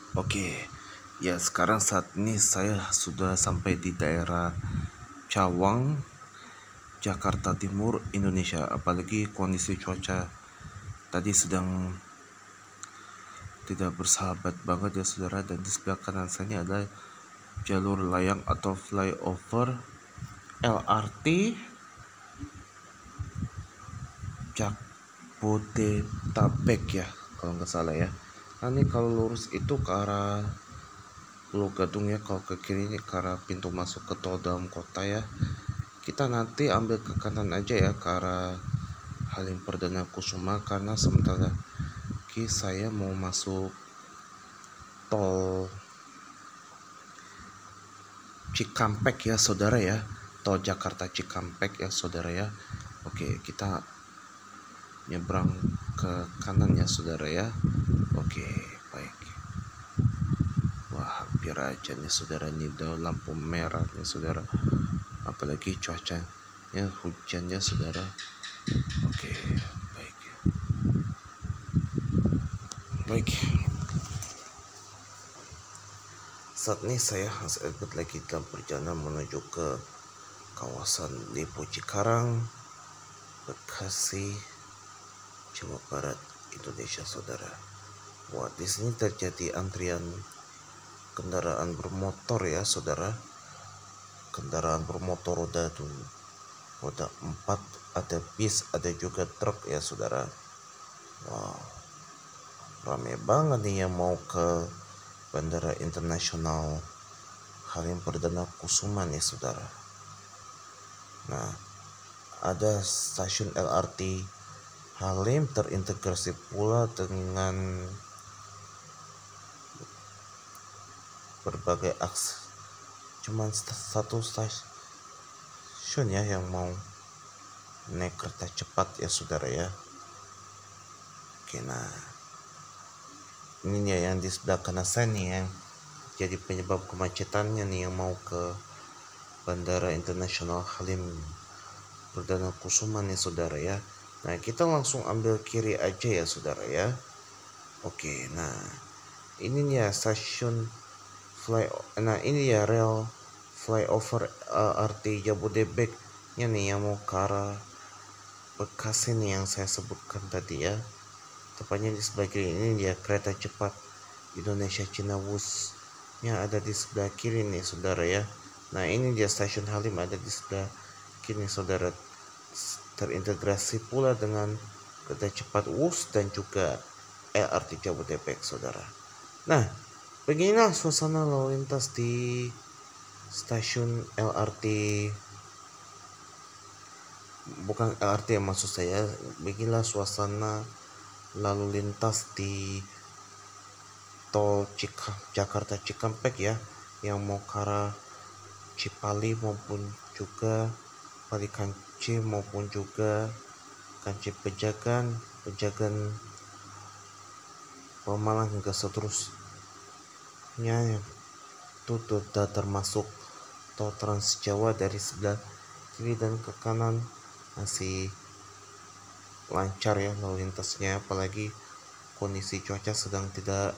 Oke, ya sekarang saat ini saya sudah sampai di daerah Cawang, Jakarta Timur, Indonesia. Apalagi kondisi cuaca tadi sedang tidak bersahabat banget ya saudara. Dan di sebelah kanan saya ini ada jalur layang atau flyover LRT Jabodetabek ya, kalau nggak salah ya. Nah ini kalau lurus itu ke arah Pulau Gadung ya, kalau ke kiri ini ke arah pintu masuk ke tol dalam kota ya. Kita nanti ambil ke kanan aja ya, ke arah Halim Perdana Kusuma, karena sementara saya mau masuk tol Cikampek ya saudara ya, tol Jakarta Cikampek ya saudara ya. Oke, kita nyebrang ke kanan ya saudara ya. Oke, baik. Wah, hampir aja nih saudara, nih udah lampu merah nih saudara. Apalagi cuacanya hujannya saudara. Oke, baik. Baik. Saat ini saya lagi dalam perjalanan menuju ke kawasan Depo Cikarang, Bekasi, Jawa Barat, Indonesia saudara. Wah, di sini terjadi antrian kendaraan bermotor ya saudara. Kendaraan bermotor roda 4, ada bis, ada juga truk ya saudara. Wow, rame banget nih yang mau ke Bandara Internasional Halim Perdana Kusuma nih saudara. Nah, ada stasiun LRT Halim terintegrasi pula dengan berbagai akses. Cuman satu stasiun ya yang mau naik kereta cepat ya saudara ya. Oke, nah ini ya yang di sebelah kanan saya nih yang jadi penyebab kemacetannya nih, yang mau ke Bandara Internasional Halim Perdana Kusuma nih saudara ya. Nah, kita langsung ambil kiri aja ya saudara ya. Oke, nah ini ya stasiun ini ya rel flyover LRT Jabodebeknya nih yang mau ke arah Bekasi nih yang saya sebutkan tadi ya. Tepatnya di sebelah kiri ini dia kereta cepat Indonesia Cina Wus yang ada di sebelah kiri nih saudara ya. Nah, ini dia stasiun Halim ada di sebelah kiri saudara, terintegrasi pula dengan kereta cepat Wus dan juga LRT Jabodebek saudara. Nah, beginilah suasana lalu lintas di stasiun LRT, bukan LRT yang maksud saya. Beginilah suasana lalu lintas di tol Jakarta Cikampek ya, yang mau ke arah Cipali maupun juga Palikanci maupun juga Kanci Pejagan Pemalang hingga seterusnya. Itu sudah termasuk tol Trans Jawa dari sebelah kiri dan ke kanan masih lancar ya lalu lintasnya, apalagi kondisi cuaca sedang tidak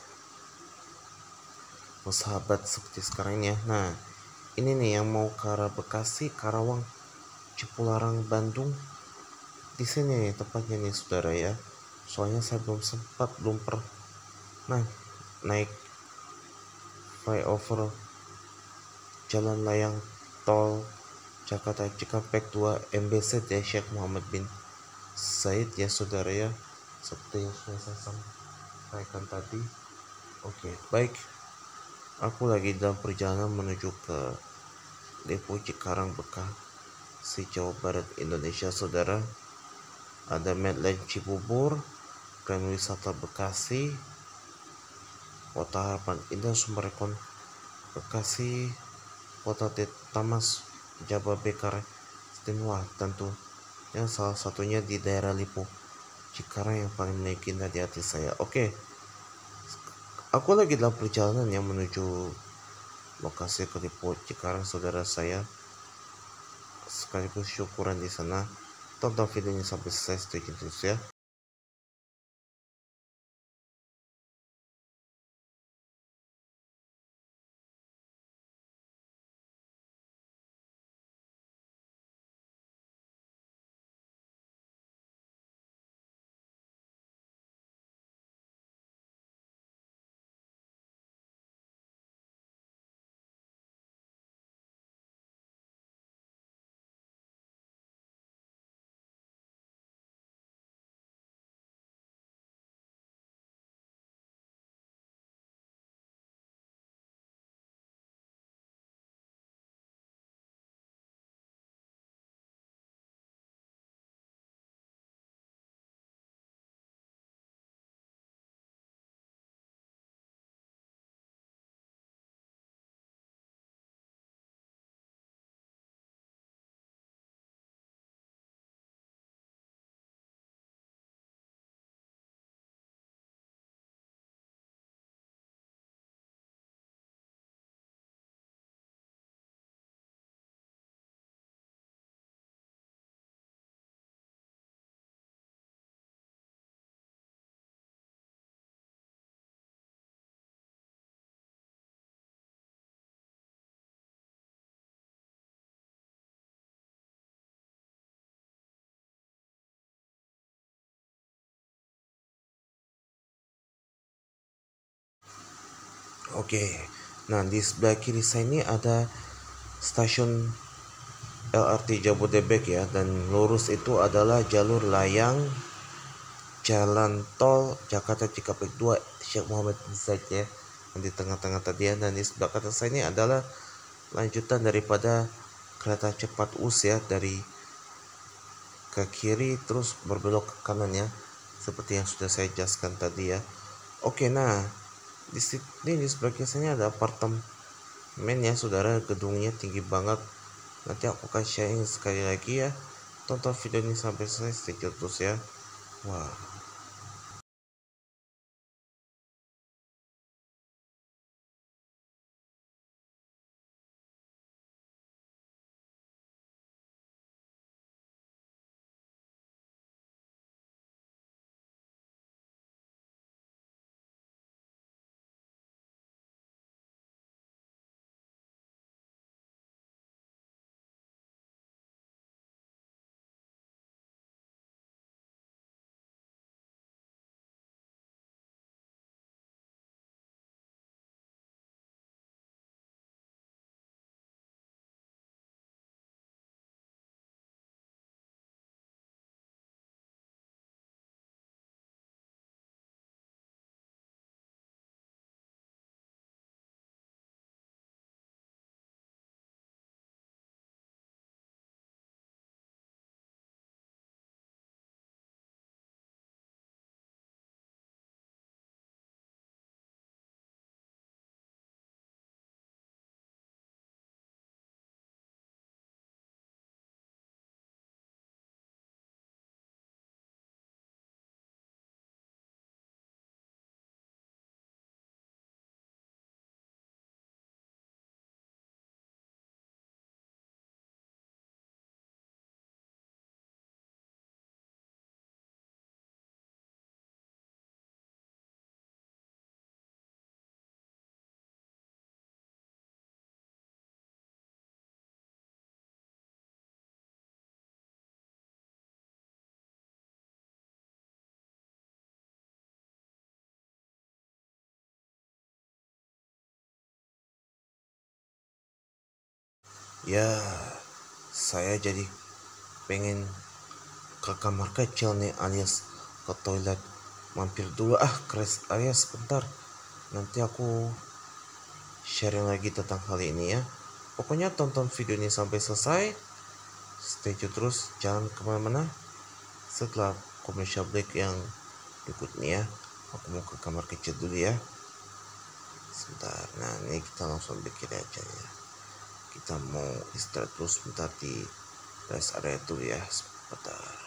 bersahabat seperti sekarang ini ya. Nah, ini nih yang mau ke arah Bekasi, Karawang, Cipularang, Bandung. Di sini nih tempatnya nih saudara ya. Soalnya saya belum pernah naik flyover jalan layang tol Jakarta Cikampek 2 MBZ ya, Syekh Muhammad bin Said ya saudara ya, seperti yang sudah saya sampaikan tadi. Oke, baik. Aku lagi dalam perjalanan menuju ke Depo Cikarang, Bekasi, Jawa Barat, Indonesia saudara. Ada Medline Cibubur, Grand Wisata Bekasi, Kota Harapan Indah, Sumberekon Bekasi, Kota Tamas, Jababekar Istimewa, tentu yang salah satunya di daerah Lipo Cikarang yang paling menaikkan di hati saya. Oke, aku lagi dalam perjalanan yang menuju lokasi ke Lipo Cikarang saudara saya, sekaligus syukuran di sana. Tonton videonya sampai selesai, stay tune terus ya. Oke, nah di sebelah kiri saya ini ada stasiun LRT Jabodebek ya, dan lurus itu adalah jalur layang jalan tol Jakarta Cikampek 2 Syekh Muhammad bin Said ya, yang di tengah-tengah tadi ya. Dan di sebelah kanan saya ini adalah lanjutan daripada kereta cepat US ya, dari ke kiri terus berbelok ke kanan ya, seperti yang sudah saya jelaskan tadi ya. Oke, nah di sini di sebelah kiri saya ada apartemen ya saudara, gedungnya tinggi banget. Nanti aku akan sharing sekali lagi ya, tonton video ini sampai selesai, stay tune terus ya. Wah, ya saya jadi pengen ke kamar kecil nih, alias ke toilet, mampir dulu ke rest area sebentar. Nanti aku sharing lagi tentang hal ini ya. Pokoknya tonton video ini sampai selesai, stay tune terus, jangan kemana-mana. Setelah commercial break yang berikutnya ya, aku mau ke kamar kecil dulu ya, sebentar. Nah ini kita langsung bikin aja ya, kita mau istirahat terus sebentar di rest area dulu ya, sebentar.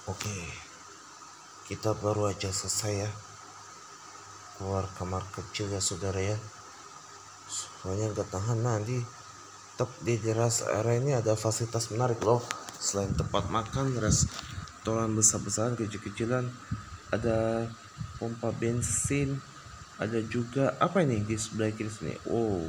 Oke, kita baru aja selesai ya keluar kamar kecil ya saudara ya. Soalnya nggak tahan nanti. Di teras area ini ada fasilitas menarik loh. Selain tempat makan, restoran besar-besaran, kecil-kecilan, ada pompa bensin, ada juga apa ini di sebelah kiri sini. Oh,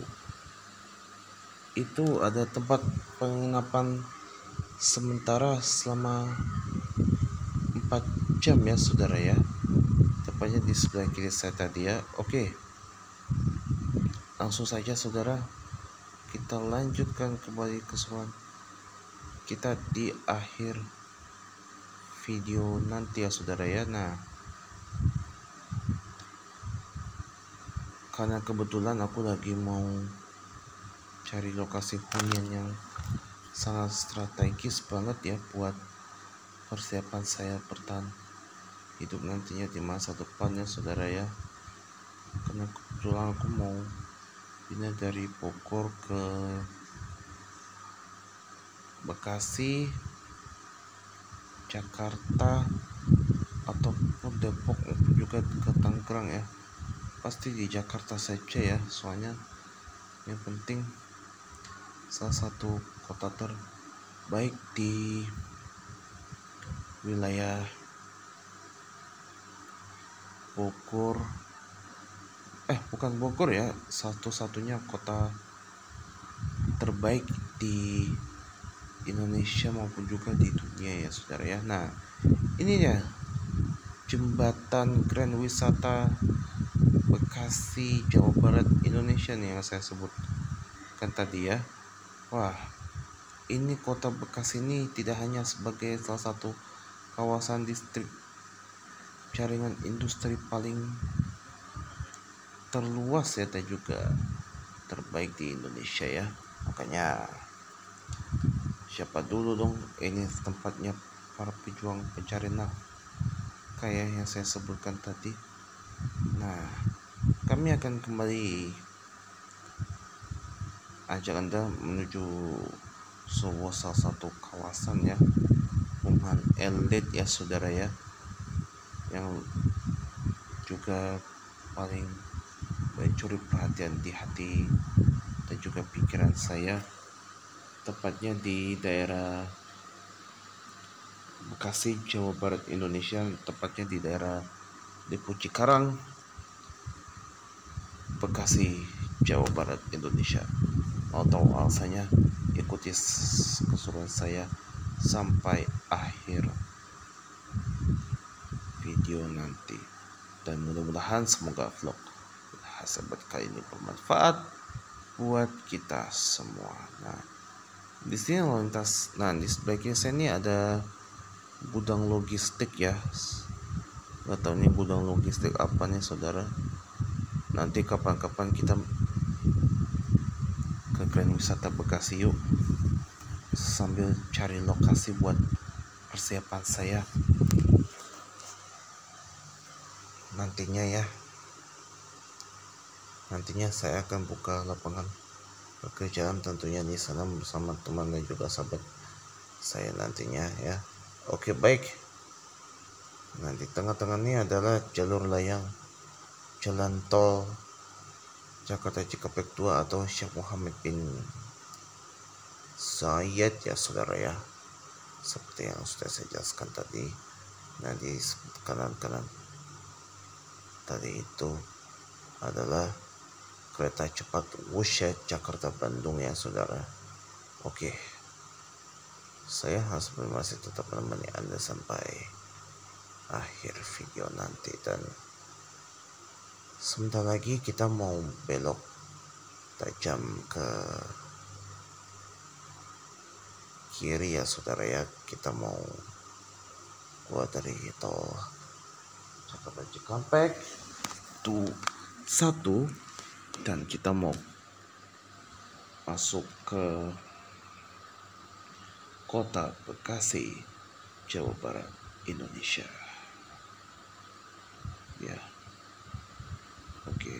itu ada tempat penginapan sementara selama 4 jam ya saudara ya. Tepatnya di sebelah kiri saya tadi ya. Oke, langsung saja saudara, kita lanjutkan kembali keseruan kita di akhir video nanti ya saudara ya. Nah, karena kebetulan aku lagi mau cari lokasi hunian yang sangat strategis banget ya buat persiapan saya bertahan hidup nantinya di masa depan ya saudara ya. Karena kebetulan aku mau pindah dari Bogor ke Bekasi, Jakarta, ataupun Depok, juga ke Tangerang ya. Pasti di Jakarta saja ya, soalnya yang penting salah satu kota terbaik di wilayah Bogor, bukan Bogor ya, satu-satunya kota terbaik di Indonesia maupun juga di dunia ya saudara ya. Nah, ini ya jembatan Grand Wisata Bekasi, Jawa Barat, Indonesia nih yang saya sebutkan tadi ya. Wah, ini kota Bekasi ini tidak hanya sebagai salah satu kawasan distrik jaringan industri paling terluas ya, dan juga terbaik di Indonesia ya. Makanya siapa dulu dong, ini tempatnya para pejuang pencari nafkah yang saya sebutkan tadi. Nah, kami akan kembali ajak Anda menuju sebuah salah satu kawasan ya, perumahan elit ya saudara ya, yang juga paling mencuri perhatian di hati dan juga pikiran saya, tepatnya di daerah Bekasi, Jawa Barat, Indonesia, tepatnya di daerah Depo Cikarang, Bekasi, Jawa Barat, Indonesia. Mau tahu alasannya? Ikuti keseruan saya sampai akhir video nanti, dan mudah-mudahan semoga vlog sahabat kali ini bermanfaat buat kita semua. Nah, di sini di sebelah kiri saya ini ada gudang logistik ya. Nggak tahu ini gudang logistik apa nih saudara. Nanti kapan-kapan kita ke Grand Wisata Bekasi yuk, sambil cari lokasi buat persiapan saya nantinya saya akan buka lapangan pekerjaan tentunya di sana bersama teman dan juga sahabat saya nantinya ya. Oke, baik. Nah, di tengah-tengah ini adalah jalur layang jalan tol Jakarta Cikampek 2 atau Syekh Muhammad bin Zayed ya saudara ya, seperti yang sudah saya jelaskan tadi. Nah, di kanan-kanan tadi itu adalah kereta cepat Wusha Jakarta Bandung ya saudara. Oke, saya masih tetap menemani Anda sampai akhir video nanti, dan sebentar lagi kita mau belok tajam ke kiri ya saudara ya. Kita mau keluar dari tol Jakarta Cikampek itu 1, dan kita mau masuk ke kota Bekasi, Jawa Barat, Indonesia ya. Oke,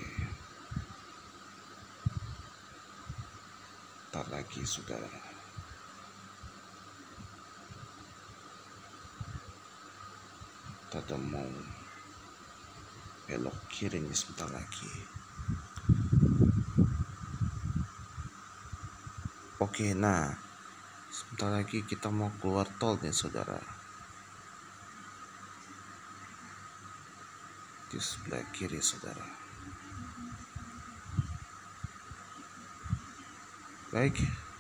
tak lagi saudara. udah mau belok kiri nih sebentar lagi. Oke, nah sebentar lagi kita mau keluar tol nih saudara. Di sebelah kiri saudara. Baik.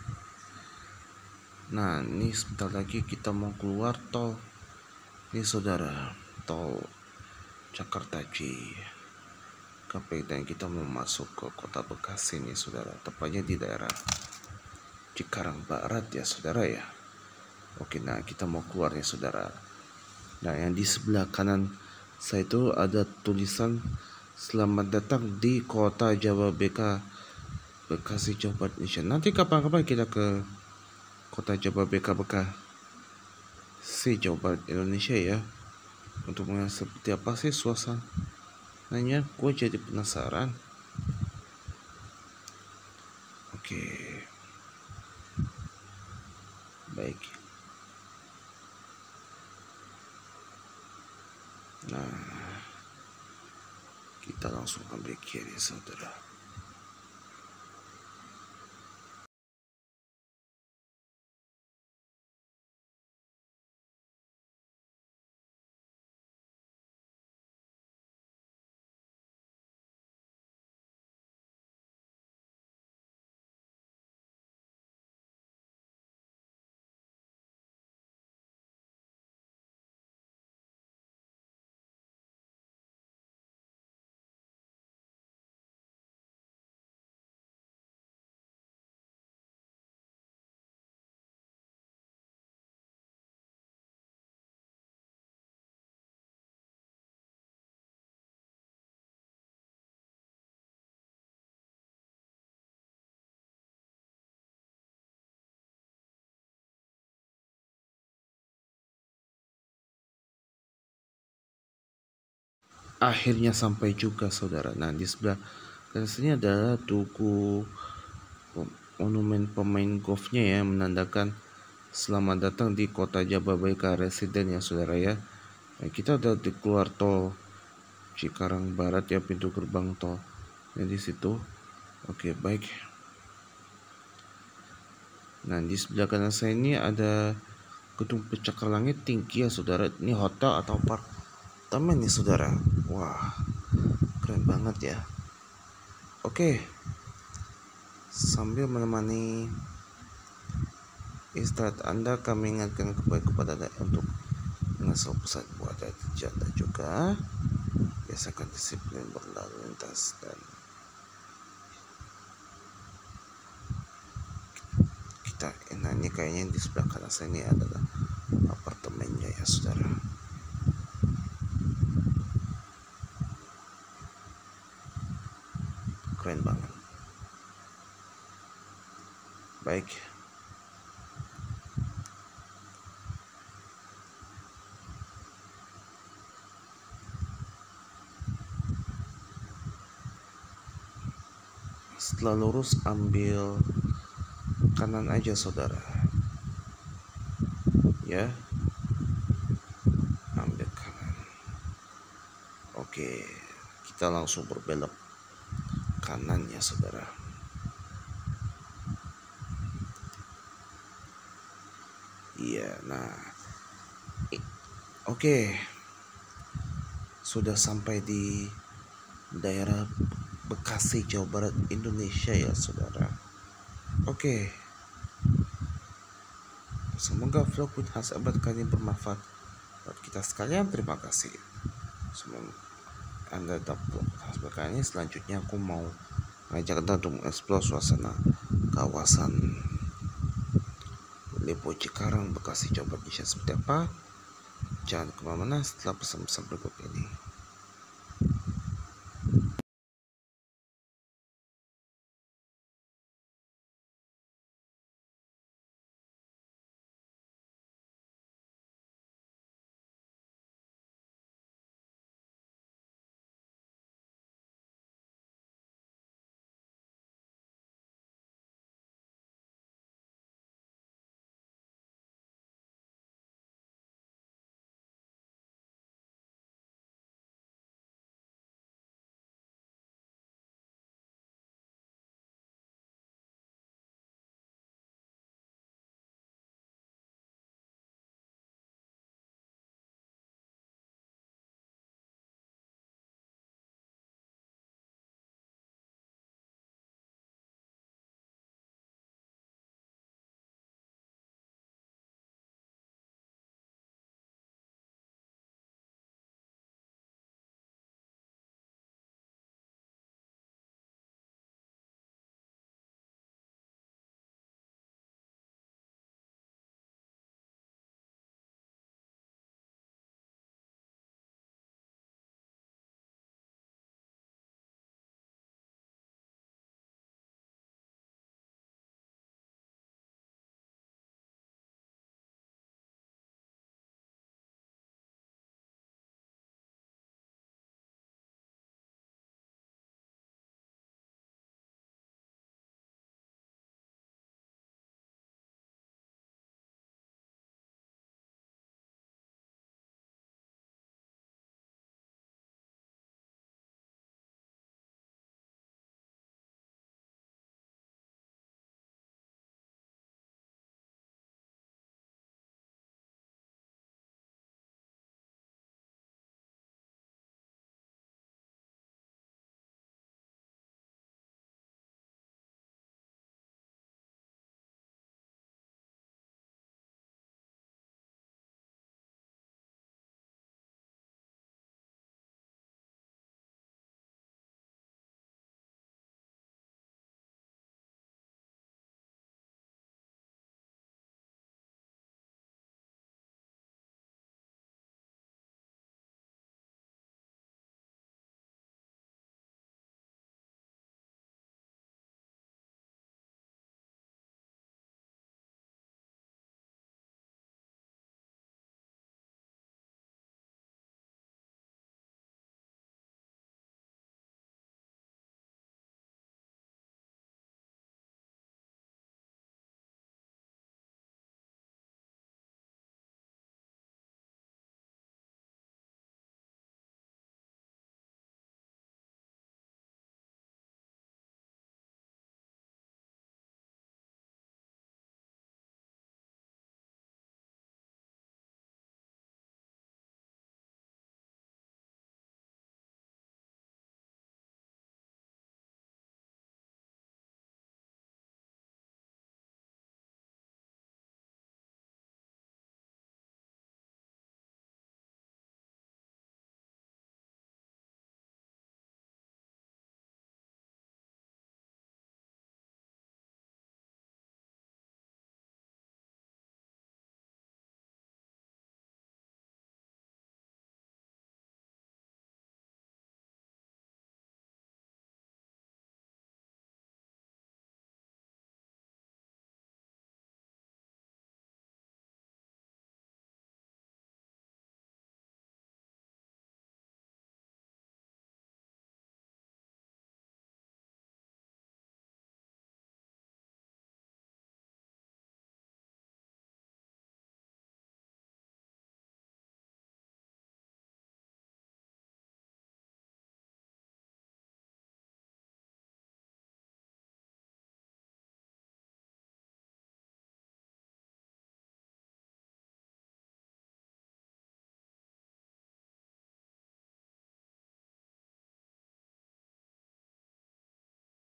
Nah ini sebentar lagi kita mau keluar tol. Ini saudara, tol Jakarta Cikampek, dan kita mau masuk ke kota Bekasi nih saudara. Tepatnya di daerah Cikarang Barat ya saudara ya. Oke, nah kita mau keluar ya saudara. Nah yang di sebelah kanan saya itu ada tulisan selamat datang di kota Jawa Bekasi Jawa Barat Indonesia. Nanti kapan-kapan kita ke kota Jawa Bekasi Jawa Barat Indonesia ya, untuk melihat seperti apa sih suasananya. Gue jadi penasaran. Oke, baik. Nah kita langsung ambil kiri saudara. Akhirnya sampai juga saudara. Nah di sebelah kanan sini adalah tugu monumen pemain golfnya ya, menandakan selamat datang di kota Jababeka Residen ya saudara ya. Nah, kita udah di keluar tol Cikarang Barat ya, pintu gerbang tol yang di situ. Oke, baik. Nah di sebelah kanan saya ini ada gedung pencakar langit tinggi ya saudara. Ini hotel atau apartemen nih saudara. Wah, keren banget ya. Oke, sambil menemani istirahat Anda, kami ingatkan kepada Anda untuk mengasah pesan buat Anda juga. Biasakan disiplin berlalu lintas, dan kita ini kayaknya di sebelah kanan saya ini adalah apartemennya ya saudara. Keren banget. Baik. Setelah lurus ambil kanan aja saudara. Ya. Ambil kanan. Oke, kita langsung berbelok kanan ya saudara. Iya, nah oke, sudah sampai di daerah Bekasi Jawa Barat Indonesia ya saudara. Oke, semoga vlog with Hans Abad kali ini bermanfaat buat kita sekalian. Terima kasih. Semoga Anda dapat vlog Hans Abad kali ini. Selanjutnya aku mau ngajak Anda untuk mengeksplor suasana kawasan Lipo Cikarang Bekasi Jawa Barat Indonesia seperti apa. Jangan kemana-mana setelah pesan-pesan berikut ini.